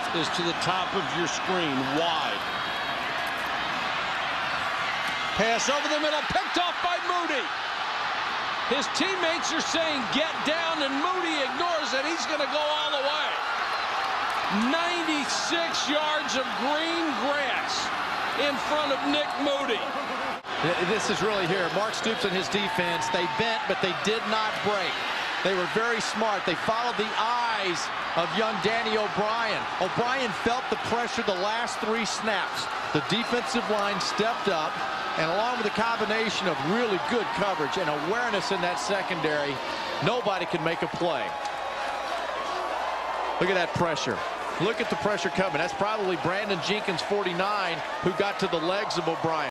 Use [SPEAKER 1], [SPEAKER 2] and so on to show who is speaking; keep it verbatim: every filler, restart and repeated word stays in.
[SPEAKER 1] is to the top of your screen, wide. Pass over the middle, picked off by Moody. His teammates are saying, get down, and Moody ignores it. He's going to go all the way. ninety-six yards of green grass in front of Nick Moody.
[SPEAKER 2] This is really here. Mark Stoops and his defense, they bent, but they did not break. They were very smart. They followed the eyes of young Danny O'Brien. O'Brien felt the pressure the last three snaps. The defensive line stepped up, and along with a combination of really good coverage and awareness in that secondary, nobody could make a play. Look at that pressure. Look at the pressure coming. That's probably Brandon Jenkins, forty-nine, who got to the legs of O'Brien.